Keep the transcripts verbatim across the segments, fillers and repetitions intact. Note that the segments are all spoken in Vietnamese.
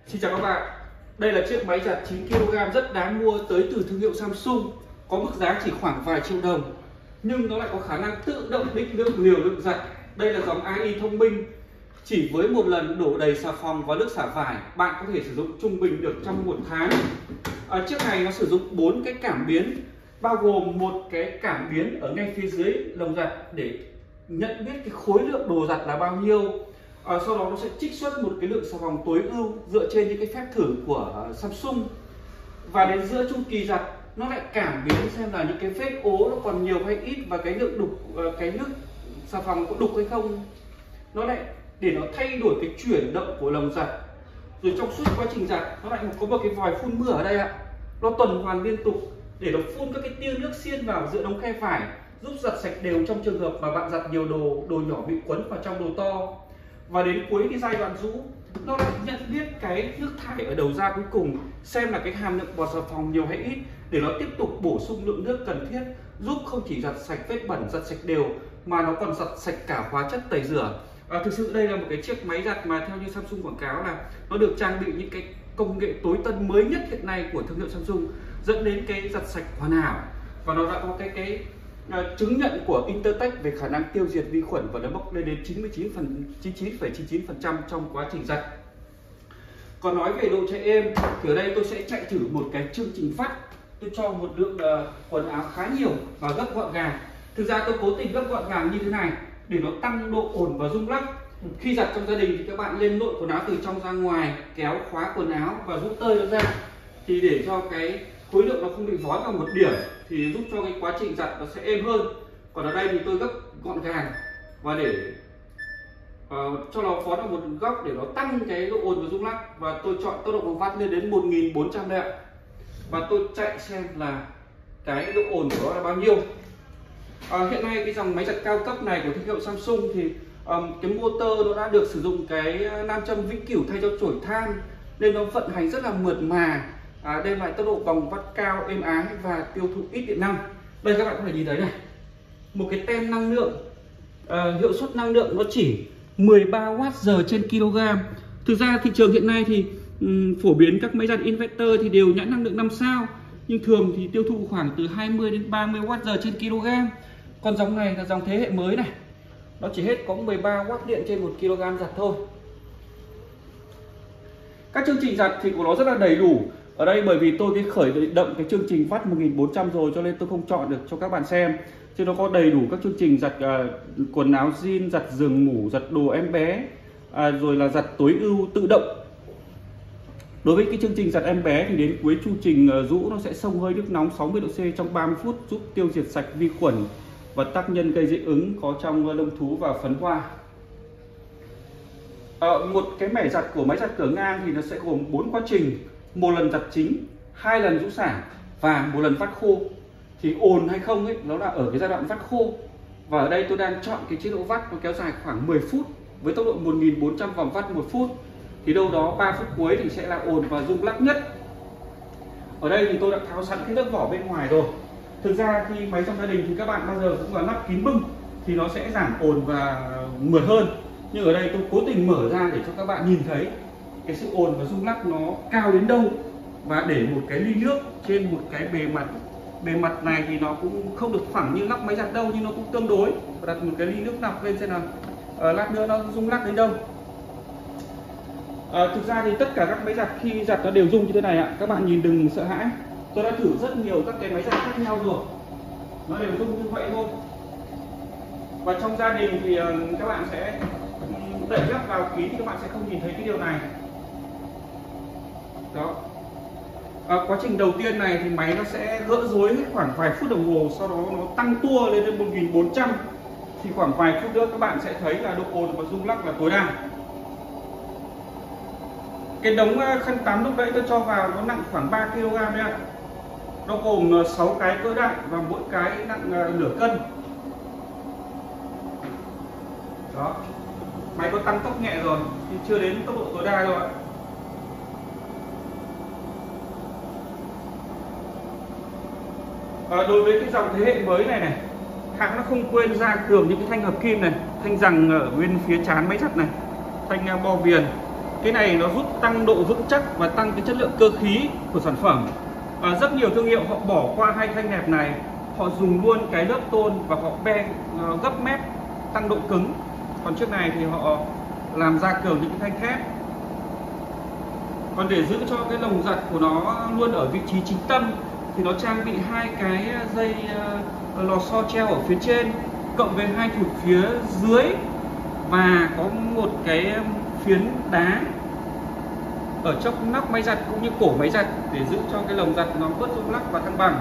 Xin chào các bạn. Đây là chiếc máy giặt chín ki lô gam rất đáng mua tới từ thương hiệu Samsung. Có mức giá chỉ khoảng vài triệu đồng, nhưng nó lại có khả năng tự động định lượng liều lượng giặt. Đây là dòng a i thông minh. Chỉ với một lần đổ đầy xà phòng và nước xả vải, bạn có thể sử dụng trung bình được trong một tháng. À, chiếc này nó sử dụng bốn cái cảm biến, bao gồm một cái cảm biến ở ngay phía dưới lồng giặt để nhận biết cái khối lượng đồ giặt là bao nhiêu. À, sau đó nó sẽ trích xuất một cái lượng xà phòng tối ưu dựa trên những cái phép thử của uh, Samsung. Và đến giữa chu kỳ giặt nó lại cảm biến xem là những cái vết ố nó còn nhiều hay ít, và cái lượng đục uh, cái nước xà phòng có đục hay không. Nó lại để nó thay đổi cái chuyển động của lồng giặt. Rồi trong suốt quá trình giặt nó lại có một cái vòi phun mưa ở đây ạ. Nó tuần hoàn liên tục để nó phun các cái tia nước xiên vào giữa đống khe vải, giúp giặt sạch đều trong trường hợp mà bạn giặt nhiều đồ đồ nhỏ bị quấn vào trong đồ to. Và đến cuối cái giai đoạn rũ, nó lại nhận biết cái nước thải ở đầu ra cuối cùng, xem là cái hàm lượng bọt xà phòng nhiều hay ít, để nó tiếp tục bổ sung lượng nước cần thiết, giúp không chỉ giặt sạch vết bẩn, giặt sạch đều, mà nó còn giặt sạch cả hóa chất tẩy rửa. À, thực sự đây là một cái chiếc máy giặt mà theo như Samsung quảng cáo là nó được trang bị những cái công nghệ tối tân mới nhất hiện nay của thương hiệu Samsung, dẫn đến cái giặt sạch hoàn hảo. Và nó đã có cái cái uh, chứng nhận của Intertech về khả năng tiêu diệt vi khuẩn, và nó bốc lên đến chín mươi chín phẩy chín mươi chín phần trăm trong quá trình giặt. Còn nói về độ chạy êm thì ở đây tôi sẽ chạy thử một cái chương trình vắt. Tôi cho một lượng uh, quần áo khá nhiều và gấp gọn gàng. Thực ra tôi cố tình gấp gọn gàng như thế này để nó tăng độ ổn và rung lắc. Khi giặt trong gia đình thì các bạn lên lội quần áo từ trong ra ngoài, kéo khóa quần áo và rút tơi nó ra, thì để cho cái khối lượng nó không bị vói vào một điểm thì giúp cho cái quá trình giặt nó sẽ êm hơn. Còn ở đây thì tôi gấp gọn gàng và để uh, cho nó phó vào một góc để nó tăng cái độ ồn và rung lắc, và tôi chọn tốc độ bằng vắt lên đến một nghìn bốn trăm đây ạ. Và tôi chạy xem là cái độ ồn của nó là bao nhiêu. À, hiện nay cái dòng máy giặt cao cấp này của thương hiệu Samsung thì um, cái motor nó đã được sử dụng cái nam châm vĩnh cửu thay cho chổi than, nên nó vận hành rất là mượt mà, à, đem lại tốc độ vòng vắt cao, êm ái và tiêu thụ ít điện năng. Đây các bạn có thể nhìn thấy này, một cái tem năng lượng, à, hiệu suất năng lượng nó chỉ mười ba oát giờ trên kg. Thực ra thị trường hiện nay thì um, phổ biến các máy giặt inverter thì đều nhãn năng lượng năm sao, nhưng thường thì tiêu thụ khoảng từ hai mươi đến ba mươi oát giờ trên kg. Còn dòng này là dòng thế hệ mới này, nó chỉ hết có mười ba oát điện trên một kg giặt thôi. Các chương trình giặt thì của nó rất là đầy đủ. Ở đây bởi vì tôi cái khởi động cái chương trình vắt một nghìn bốn trăm rồi, cho nên tôi không chọn được cho các bạn xem. Chứ nó có đầy đủ các chương trình giặt uh, quần áo jean, giặt giường ngủ, giặt đồ em bé, à, rồi là giặt tối ưu tự động. Đối với cái chương trình giặt em bé thì đến cuối chu trình uh, rũ nó sẽ xông hơi nước nóng sáu mươi độ C trong ba mươi phút, giúp tiêu diệt sạch vi khuẩn và tác nhân gây dị ứng có trong lông thú và phấn hoa. À, một cái mẻ giặt của máy giặt cửa ngang thì nó sẽ gồm bốn quá trình: một lần giặt chính, hai lần rũ xả và một lần vắt khô. Thì ồn hay không ấy, nó là ở cái giai đoạn vắt khô. Và ở đây tôi đang chọn cái chế độ vắt nó kéo dài khoảng mười phút với tốc độ một nghìn bốn trăm vòng vắt một phút. Thì đâu đó ba phút cuối thì sẽ là ồn và rung lắc nhất. Ở đây thì tôi đã tháo sẵn cái lớp vỏ bên ngoài rồi. Thực ra khi máy trong gia đình thì các bạn bao giờ cũng là lắp kín bưng thì nó sẽ giảm ồn và mượt hơn. Nhưng ở đây tôi cố tình mở ra để cho các bạn nhìn thấy cái sự ồn và rung lắc nó cao đến đâu. Và để một cái ly nước trên một cái bề mặt. Bề mặt này thì nó cũng không được phẳng như lắp máy giặt đâu, nhưng nó cũng tương đối. Và đặt một cái ly nước nọc lên xem nào à, lát nữa nó rung lắc đến đâu. À, thực ra thì tất cả các máy giặt khi giặt nó đều rung như thế này ạ. Các bạn nhìn đừng sợ hãi. Tôi đã thử rất nhiều các cái máy giặt khác nhau rồi, nó đều rung như vậy thôi. Và trong gia đình thì các bạn sẽ đẩy gấp vào kín thì các bạn sẽ không nhìn thấy cái điều này. Đó. À, quá trình đầu tiên này thì máy nó sẽ gỡ rối hết khoảng vài phút đồng hồ, sau đó nó tăng tua lên đến một nghìn bốn trăm. Thì khoảng vài phút nữa các bạn sẽ thấy là độ ồn và rung lắc là tối đa. Cái đống khăn tắm lúc nãy tôi cho vào nó nặng khoảng ba ki lô gam đấy ạ. Nó gồm sáu cái cỡ đại và mỗi cái nặng nửa cân. Đó. Máy có tăng tốc nhẹ rồi, nhưng chưa đến tốc độ tối đa đâu ạ. À, đối với cái dòng thế hệ mới này này, hãng nó không quên ra cường những cái thanh hợp kim này, thanh rằng ở bên phía trán máy giặt này, thanh bo viền, Cái này nó giúp tăng độ vững chắc và tăng cái chất lượng cơ khí của sản phẩm. Và rất nhiều thương hiệu họ bỏ qua hai thanh nẹp này, họ dùng luôn cái lớp tôn và họ be gấp mép tăng độ cứng. Còn chiếc này thì họ làm ra cường những cái thanh thép. Còn để giữ cho cái lồng giặt của nó luôn ở vị trí chính tâm thì nó trang bị hai cái dây lò xo treo ở phía trên cộng với hai thụt phía dưới và có một cái phiến đá ở trong nóc máy giặt cũng như cổ máy giặt để giữ cho cái lồng giặt nó bớt rung lắc và thăng bằng.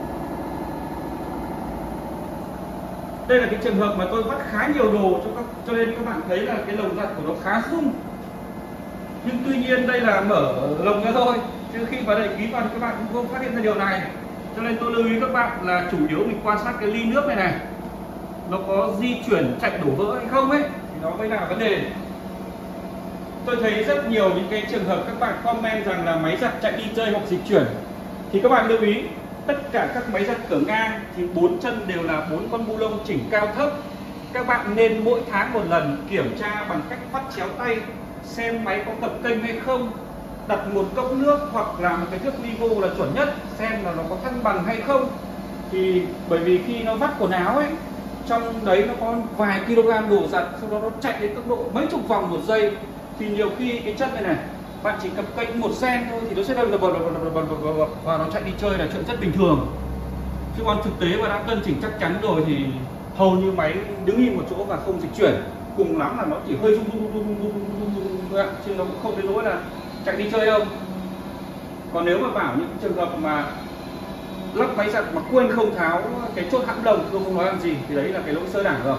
Đây là cái trường hợp mà tôi vắt khá nhiều đồ cho các, cho nên các bạn thấy là cái lồng giặt của nó khá rung. Nhưng tuy nhiên đây là mở lồng ra thôi, chứ khi vào đây ký vào thì các bạn cũng không phát hiện ra điều này. Cho nên tôi lưu ý các bạn là chủ yếu mình quan sát cái ly nước này này, nó có di chuyển chạy đổ vỡ hay không ấy, thì nó mới là vấn đề. Tôi thấy rất nhiều những cái trường hợp các bạn comment rằng là máy giặt chạy đi chơi hoặc dịch chuyển. Thì các bạn lưu ý, tất cả các máy giặt cửa ngang thì bốn chân đều là bốn con bu lông chỉnh cao thấp. Các bạn nên mỗi tháng một lần kiểm tra bằng cách vắt chéo tay xem máy có cập kênh hay không, đặt một cốc nước hoặc là một cái thước Livo là chuẩn nhất, xem là nó có thăng bằng hay không. Thì bởi vì khi nó vắt quần áo ấy, trong đấy nó có vài kg đồ giặt, sau đó nó chạy đến tốc độ mấy chục vòng một giây, thì nhiều khi cái chất này này bạn chỉ cập kênh một sen thôi thì nó sẽ đâm và nó chạy đi chơi là chuyện rất bình thường. Chứ còn thực tế mà đã cân chỉnh chắc chắn rồi thì hầu như máy đứng im một chỗ và không dịch chuyển, cùng lắm là nó chỉ hơi rung rung rung rung rung rung rung, chứ nó cũng không đến nỗi là chạy đi chơi đâu. Còn nếu mà bảo những trường hợp mà lắp máy giặt mà quên không tháo cái chốt hãm lồng, tôi không nói làm gì, thì đấy là cái lỗi sơ đẳng rồi.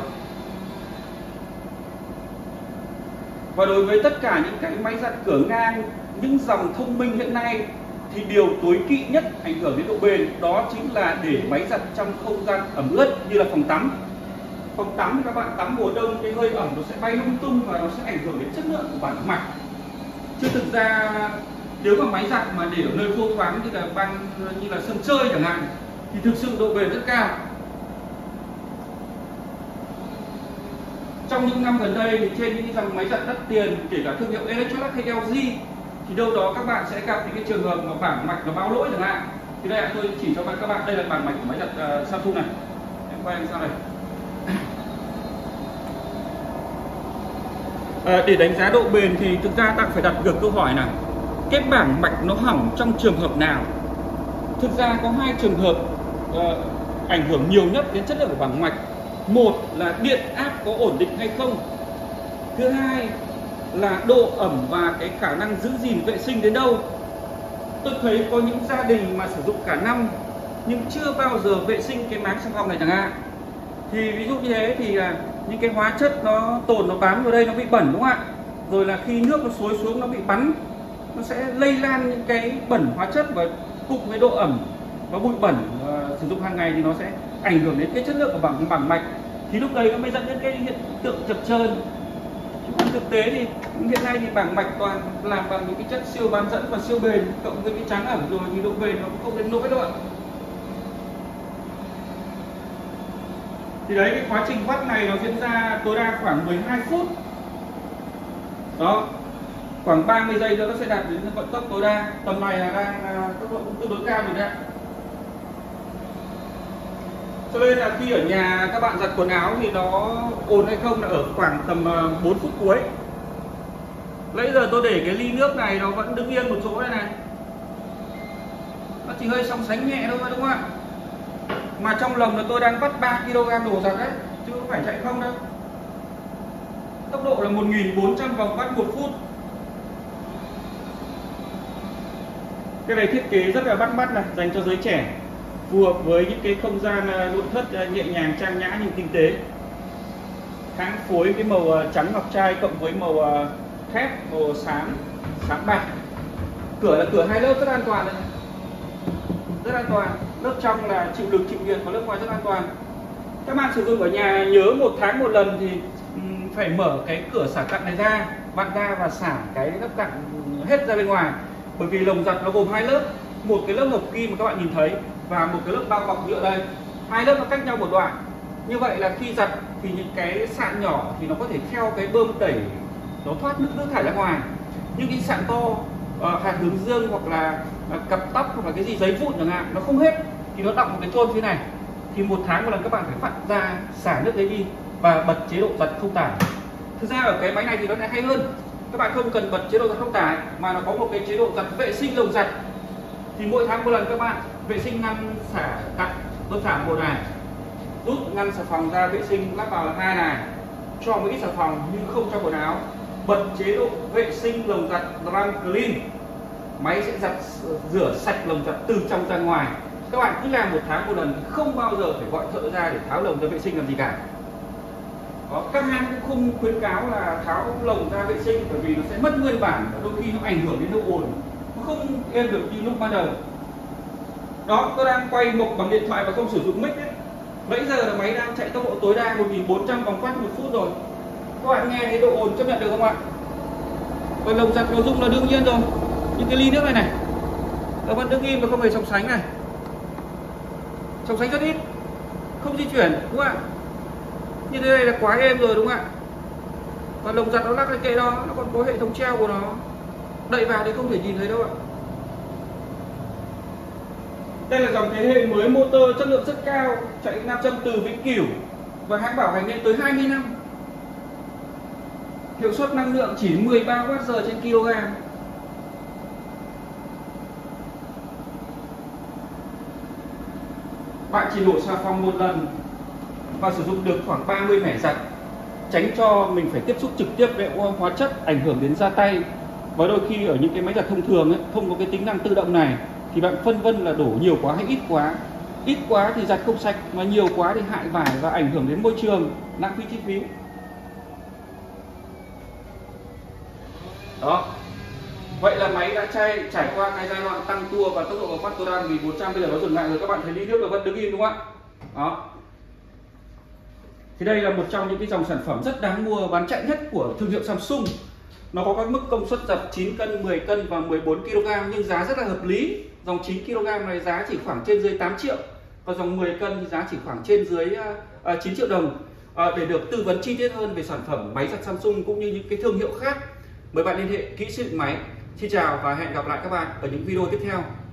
Và đối với tất cả những cái máy giặt cửa ngang, những dòng thông minh hiện nay thì điều tối kỵ nhất ảnh hưởng đến độ bền đó chính là để máy giặt trong không gian ẩm ướt như là phòng tắm. Phòng tắm thì các bạn tắm mùa đông, cái hơi ẩm nó sẽ bay lung tung và nó sẽ ảnh hưởng đến chất lượng của bản mạch. Chứ thực ra nếu mà máy giặt mà để ở nơi khô thoáng như là băng như là sân chơi chẳng hạn thì thực sự độ bền rất cao. Trong những năm gần đây thì trên những dòng máy giặt đắt tiền, kể cả thương hiệu Electrolux hay lờ giê, thì đâu đó các bạn sẽ gặp những cái trường hợp mà bảng mạch nó báo lỗi chẳng hạn. Thì đây tôi chỉ cho các bạn, đây là bảng mạch của máy giặt uh, Samsung này. Em quay sang này. À, để đánh giá độ bền thì thực ra bạn phải đặt ngược câu hỏi nào, cái bảng mạch nó hỏng trong trường hợp nào? Thực ra có hai trường hợp uh, ảnh hưởng nhiều nhất đến chất lượng của bảng mạch. Một là điện áp có ổn định hay không. Thứ hai là độ ẩm và cái khả năng giữ gìn vệ sinh đến đâu. Tôi thấy có những gia đình mà sử dụng cả năm nhưng chưa bao giờ vệ sinh cái máng xà phòng này chẳng hạn. Thì ví dụ như thế thì là những cái hóa chất nó tồn, nó bám vào đây, nó bị bẩn đúng không ạ? Rồi là khi nước nó xối xuống nó bị bắn, nó sẽ lây lan những cái bẩn hóa chất và cùng với độ ẩm và bụi bẩn uh, sử dụng hàng ngày thì nó sẽ ảnh hưởng đến cái chất lượng của bảng bảng mạch. Thì lúc đấy nó mới dẫn đến cái hiện tượng chập chờn. Còn thực tế thì hiện nay thì bảng mạch toàn làm bằng những cái chất siêu bán dẫn và siêu bền, cộng với cái trắng ẩm rồi thì độ bền nó cũng không đến nỗi đâu ạ. Thì đấy, cái quá trình vắt này nó diễn ra tối đa khoảng mười hai phút. Đó, khoảng ba mươi giây nữa nó sẽ đạt đến vận tốc tối đa. Tầm này là đang tốc độ cũng tương đối cao rồi đấy ạ. Cho nên là khi ở nhà các bạn giặt quần áo thì nó ồn hay không là ở khoảng tầm bốn phút cuối. Nãy giờ tôi để cái ly nước này nó vẫn đứng yên một chỗ này này, nó chỉ hơi sóng sánh nhẹ thôi đúng không ạ? Mà trong lồng là tôi đang vắt ba ki lô gam đồ giặt đấy, chứ không phải chạy không đâu. Tốc độ là một nghìn bốn trăm vòng vắt một phút. Cái này thiết kế rất là bắt mắt này, dành cho giới trẻ, phù hợp với những cái không gian nội thất nhẹ nhàng trang nhã nhưng tinh tế. Hãng phối cái màu trắng ngọc trai cộng với màu thép màu xám xám bạc. Cửa là cửa hai lớp rất an toàn này. Rất an toàn. Lớp trong là chịu lực chịu nhiệt và lớp ngoài rất an toàn. Các bạn sử dụng ở nhà nhớ một tháng một lần thì phải mở cái cửa xả cặn này ra, vặn ra và xả cái lớp cặn hết ra bên ngoài. Bởi vì lồng giặt nó gồm hai lớp, một cái lớp hợp kim mà các bạn nhìn thấy và một cái lớp bao bọc nhựa đây. Hai lớp nó cách nhau một đoạn. Như vậy là khi giặt thì những cái sạn nhỏ thì nó có thể theo cái bơm đẩy nó thoát nước nước thải ra ngoài. những cái sạn to, uh, hạt hướng dương hoặc là uh, cặp tóc hoặc là cái gì giấy vụn chẳng hạn nó không hết thì nó đọng một cái chôn phía này, thì một tháng một lần các bạn phải vặn ra xả nước đấy đi và bật chế độ giật không tải. Thực ra ở cái máy này thì nó lại hay hơn, các bạn không cần bật chế độ giật không tải mà nó có một cái chế độ giật vệ sinh lồng giặt. Thì mỗi tháng một lần các bạn vệ sinh ngăn xả cặn đơn giản một này, rút ngăn xà phòng ra vệ sinh lắp vào là hai này, cho một ít xà phòng nhưng không cho quần áo, bật chế độ vệ sinh lồng giặt drum clean, máy sẽ giặt rửa sạch lồng giặt từ trong ra ngoài. Các bạn cứ làm một tháng một lần, không bao giờ phải gọi thợ ra để tháo lồng ra vệ sinh làm gì cả. Đó, các hãng cũng không khuyến cáo là tháo lồng ra vệ sinh bởi vì nó sẽ mất nguyên bản và đôi khi nó ảnh hưởng đến độ ồn, nó không êm được như lúc ban đầu. Đó, tôi đang quay mộc bằng điện thoại và không sử dụng mic đấy. Nãy giờ là máy đang chạy tốc độ tối đa một nghìn bốn trăm vòng quát một phút rồi. Các bạn nghe thấy độ ồn chấp nhận được không ạ? Và lồng giặt nó rung là đương nhiên rồi. Những cái ly nước này này, nó vẫn đứng im và không hề sóng sánh này. Sóng sánh rất ít, không di chuyển đúng không ạ? Như thế này là quá êm rồi đúng không ạ? Và lồng giặt nó lắc cái kệ đó, nó còn có hệ thống treo của nó, đậy vào thì không thể nhìn thấy đâu ạ. Đây là dòng thế hệ mới motor chất lượng rất cao, chạy nam châm từ Vĩnh Cửu và hãng bảo hành lên tới hai mươi năm. Hiệu suất năng lượng chỉ mười ba oát giờ trên kg. Bạn chỉ đổ xà phòng một lần và sử dụng được khoảng ba mươi mẻ giặt, tránh cho mình phải tiếp xúc trực tiếp với hóa chất ảnh hưởng đến da tay. Và đôi khi ở những cái máy giặt thông thường ấy, không có cái tính năng tự động này thì bạn phân vân là đổ nhiều quá hay ít quá. Ít quá thì giặt không sạch, mà nhiều quá thì hại vải và ảnh hưởng đến môi trường, lãng phí chi phí. Đó. Vậy là máy đã trải, trải qua cái giai đoạn tăng tua và tốc độ bộc phát tối đa một nghìn bốn trăm, bây giờ nó dừng lại rồi, các bạn thấy ly nước nó vẫn đứng im đúng không ạ? Đó. Thì đây là một trong những cái dòng sản phẩm rất đáng mua, bán chạy nhất của thương hiệu Samsung. Nó có các mức công suất giặt chín cân, mười cân và mười bốn ki lô gam nhưng giá rất là hợp lý. Dòng chín ki lô gam này giá chỉ khoảng trên dưới tám triệu, và dòng mười cân thì giá chỉ khoảng trên dưới uh, chín triệu đồng. Uh, để được tư vấn chi tiết hơn về sản phẩm máy giặt Samsung cũng như những cái thương hiệu khác, mời bạn liên hệ kỹ sư máy. Xin chào và hẹn gặp lại các bạn ở những video tiếp theo.